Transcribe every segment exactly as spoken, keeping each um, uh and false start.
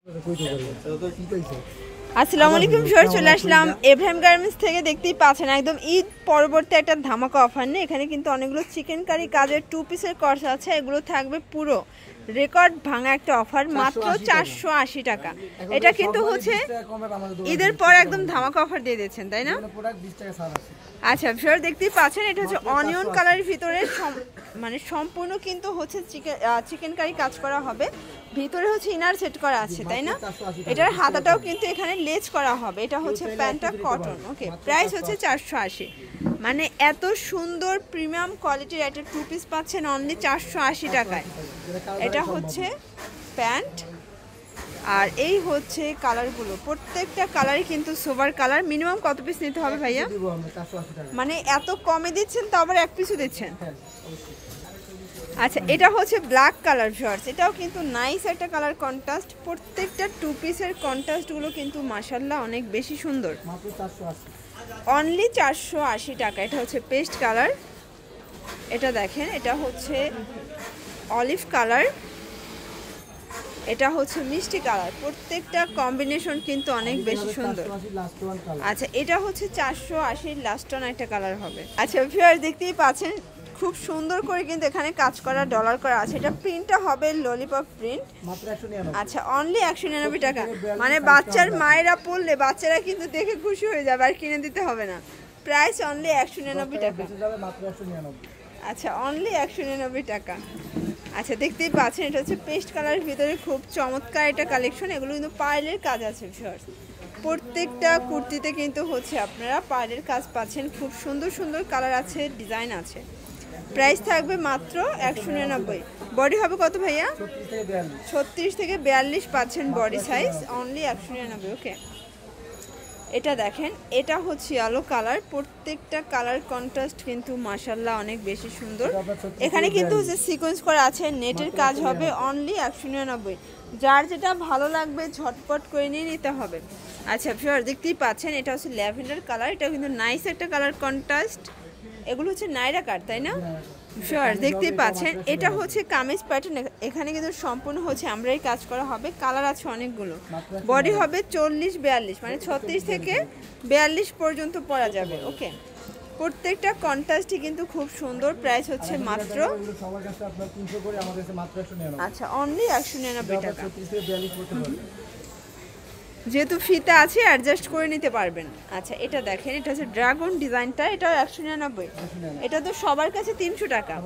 আসসালামু আলাইকুম ভিউয়ার, চলে আসলাম এভরাইম গার্মেন্টস থেকে। দেখতেই পাচ্ছেন একদম ঈদ পরবর্তী একটা ধামাকা অফার নিয়ে। এখানে কিন্তু অনেকগুলো চিকেন কারি কাজের টু পিসের কোর্স আছে, এগুলো থাকবে পুরো রেকর্ড ভাঙা একটা অফার, মাত্র চারশো আশি টাকা। এটা কিন্তু হচ্ছে ঈদের পর একদম ধামাকা অফার দিয়ে দিচ্ছেন, তাই না? আচ্ছা ভিউয়ার, দেখতেই পাচ্ছেন এটা হচ্ছে অনিয়ন কালারের ভিতরে মানে সম্পূর্ণ কিন্তু হচ্ছে চিকেন চিকেন কারি কাজ করা হবে। ভিতরে হচ্ছে ইনার সেট করা আছে, তাই না? এটার হাতাটাও কিন্তু এখানে লেজ করা হবে। এটা হচ্ছে প্যান্টটা কটন। ওকে, প্রাইস হচ্ছে চারশো আশি। মানে এত সুন্দর প্রিমিয়াম কোয়ালিটির একটা টু পিস পাচ্ছেন অনলি চারশো আশি টাকায়। এটা হচ্ছে প্যান্ট আর এই হচ্ছে কালারগুলো, প্রত্যেকটা কালারই কিন্তু সোবার কালার। মিনিমাম কত পিস নিতে হবে ভাইয়া? মানে এত কমে দিচ্ছেন তো আবার এক পিসও দিচ্ছেন। আচ্ছা, এটা হচ্ছে ব্ল্যাক কালার শর্টস, এটাও কিন্তু নাইস একটা কালার কন্ট্রাস্ট। প্রত্যেকটা টু পিসের কন্ট্রাস্টগুলো কিন্তু মাশাআল্লাহ অনেক বেশি সুন্দর। অনলি চারশো আশি টাকা। এটা হচ্ছে পেস্ট কালার, এটা দেখেন, এটা হচ্ছে অলিভ কালার, এটা হচ্ছে মিষ্টি কালার। প্রত্যেকটা কম্বিনেশন কিন্তু অনেক বেশি সুন্দর। আচ্ছা, এটা হচ্ছে চারশো আশির লাস্ট অন একটা কালার হবে। আচ্ছা ভিউয়ার, দেখতেই পাচ্ছেন খুব সুন্দর করে কিন্তু এখানে কাজ করা ডলার করা আছে। এটা প্রিন্টটা হবে ললিপপ প্রিন্ট। আচ্ছা, অনলি একশো নিরানব্বই টাকা। মানে বাচ্চার মায়েরা পড়লে বাচ্চারা কিন্তু দেখে খুশি হয়ে যাবে, আর কিনে দিতে হবে না। প্রাইস অনলি একশো নিরানব্বই টাকা। আচ্ছা, অনলি একশো নিরানব্বই টাকা। আচ্ছা, দেখতেই পাচ্ছেন এটা হচ্ছে পেস্ট কালারের ভিতরে খুব চমৎকার একটা কালেকশন। এগুলো কিন্তু পার্লের কাজ আছে ভিউয়ার্স। প্রত্যেকটা কুর্তিতে কিন্তু হচ্ছে আপনারা পার্লের কাজ পাচ্ছেন। খুব সুন্দর সুন্দর কালার আছে, ডিজাইন আছে। প্রাইস থাকবে মাত্র একশো নিরানব্বই। বডি হবে কত ভাইয়া? ছত্রিশ থেকে বিয়াল্লিশ পাচ্ছেন বডি সাইজ, অনলি একশো নিরানব্বই। ওকে, এটা দেখেন, এটা হচ্ছে আলো কালার। প্রত্যেকটা কালার কন্ট্রাস্ট কিন্তু মাশাআল্লাহ অনেক বেশি সুন্দর। এখানে কিন্তু হচ্ছে সিকোয়েন্স করা আছে, নেটের কাজ হবে। অনলি একশো নিরানব্বই। যার যেটা ভালো লাগবে ঝটপট করে নিয়ে নিতে হবে। আচ্ছা ভিউয়ার, দেখতেই পাচ্ছেন এটা হচ্ছে ল্যাভেন্ডার কালার, এটা কিন্তু নাইস একটা কালার কন্ট্রাস্ট। এগুলো হচ্ছে নাইরা কাট, তাই না? শিওর, দেখতেই পাচ্ছেন এটা হচ্ছে কামিজ প্যাটার্ন। এখানে কিন্তু সম্পূর্ণ হচ্ছে আমরাই কাজ করা হবে। কালার আছে অনেকগুলো। বডি হবে চল্লিশ বিয়াল্লিশ, মানে ছত্রিশ থেকে বিয়াল্লিশ পর্যন্ত পরা যাবে। ওকে, প্রত্যেকটা কন্ট্রাস্টই কিন্তু খুব সুন্দর। প্রাইস হচ্ছে মাত্র, আচ্ছা, অনলি একশো নিরানব্বই টাকা। যেহেতু ফিতা আছে অ্যাডজাস্ট করে নিতে পারবেন। আচ্ছা, এটা দেখেন, এটা হচ্ছে ড্রাগন ডিজাইনটা, এটাও একশো নিরানব্বই। এটা তো সবার কাছে তিনশো টাকা।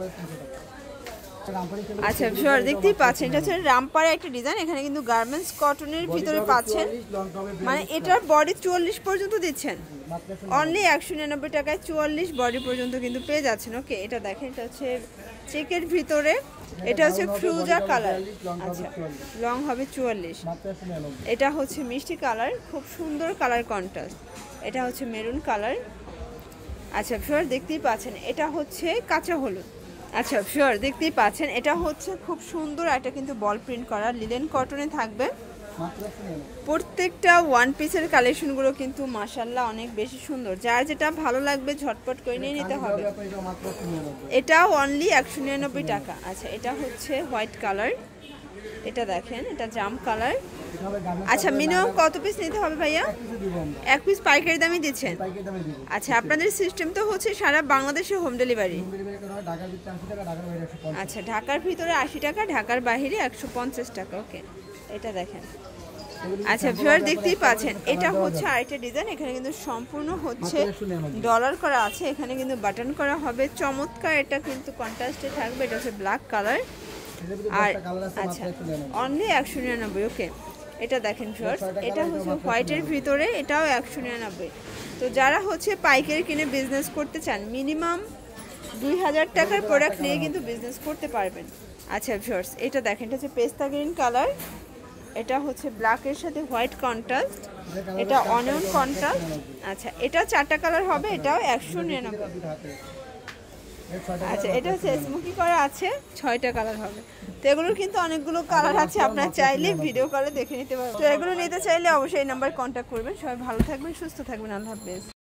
আচ্ছা ভিউয়ার, দেখতেই পাচ্ছেন এটা হচ্ছে রামপাড়া একটা ডিজাইন। এখানে কিন্তু গার্মেন্টস কটনের ভিতরে পাচ্ছেন, মানে এটার বডি চুয়াল্লিশ পর্যন্ত দিচ্ছেন। অনলি একশো নিরানব্বই টাকায় চুয়াল্লিশ বডি পর্যন্ত কিন্তু পেয়ে যাচ্ছেন। ওকে, এটা দেখেন, এটা হচ্ছে চেকের ভিতরে, এটা হচ্ছে ফ্রুজা কালার। আচ্ছা, লং হবে চুয়াল্লিশ। এটা হচ্ছে মিষ্টি কালার, খুব সুন্দর কালার কন্ট্রাস্ট। এটা হচ্ছে মেরুন কালার। আচ্ছা ভিউয়ার, দেখতেই পাচ্ছেন এটা হচ্ছে কাঁচা হলুদ। আচ্ছা ভিউয়ার, দেখতেই পাচ্ছেন এটা হচ্ছে খুব সুন্দর একটা কিন্তু বল প্রিন্ট করা, লিলেন কটনে থাকবে। প্রত্যেকটা ওয়ান পিসের কালেকশনগুলো কিন্তু মাশাআল্লাহ অনেক বেশি সুন্দর। যার যেটা ভালো লাগবে ঝটপট করে নিয়ে নিতে হবে। এটাও অনলি একশো নিরানব্বই টাকা। আচ্ছা, এটা হচ্ছে হোয়াইট কালার, এটা দেখেন, এটা জাম কালার। আচ্ছা, মিনিমাম কত পিস নিতে হবে ভাইয়া? এক পিস পাইকারি দামে দিচ্ছেন? আচ্ছা, আপনাদের সিস্টেম তো হচ্ছে সারা বাংলাদেশে হোম ডেলিভারি। আচ্ছা, ঢাকার ভিতরে আশি টাকা, ঢাকার বাইরে একশো পঞ্চাশ টাকা। ওকে, এটা দেখেন। আচ্ছা ভিউয়ার, দেখতেই পাচ্ছেন এটা হচ্ছে আরেকটা ডিজাইন। এখানে কিন্তু সম্পূর্ণ হচ্ছে ডলার করা আছে, এখানে কিন্তু বাটন করা হবে। চমৎকার এটা কিন্তু কন্ট্রাস্টে থাকবে। এটা হচ্ছে ব্ল্যাক কালার আর আচ্ছা, অনলি একশো নিরানব্বই। ওকে, এটা দেখেন ভিউয়ার্স, এটা হচ্ছে হোয়াইটের ভিতরে, এটাও একশো নিরানব্বই। তো যারা হচ্ছে পাইকারি কিনে বিজনেস করতে চান, মিনিমাম দুই হাজার টাকার প্রোডাক্ট নিয়ে কিন্তু বিজনেস করতে পারবেন। আচ্ছা ভিউয়ার্স, এটা দেখেন, এটা হচ্ছে পেস্তা গ্রিন কালার, এটা হচ্ছে ব্ল্যাকের সাথে হোয়াইট কন্ট্রাস্ট, এটা অনিয়ন কন্ট্রাস্ট। আচ্ছা, এটা চারটা কালার হবে, এটাও একশো নিরানব্বই। আচ্ছা, এটা হচ্ছে স্মোকি করা আছে, ছয়টা কালার হবে। তো এগুলোর কিন্তু অনেকগুলো কালার আছে, আপনারা চাইলে ভিডিও কলে দেখে নিতে পারবেন। তো এগুলো নিতে চাইলে অবশ্যই এই নাম্বার কন্ট্যাক্ট করবেন। সবাই ভালো থাকবেন, সুস্থ থাকবেন, আল্লাহ হাফেজ।